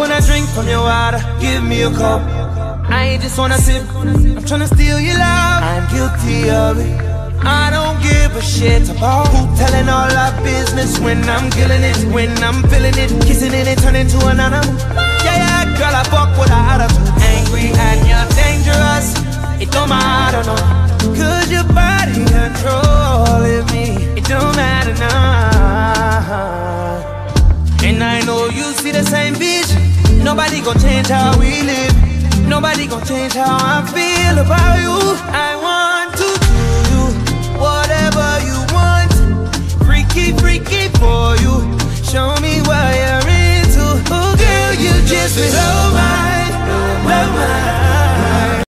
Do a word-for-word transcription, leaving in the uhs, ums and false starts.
wanna drink from your water, give me a cup. I ain't just wanna sip, I'm tryna steal your love. I'm guilty of it. I don't give a shit about who telling all our business when I'm killing it, when I'm feeling it, kissing it and turning to an animal. Yeah, yeah, girl, I fuck with her attitude. Angry and you're dangerous, it don't matter, no. Cause your body controlling me, it don't matter now. And I know you see the same vision. Nobody gon' change how we live. Nobody gon' change how I feel about you. I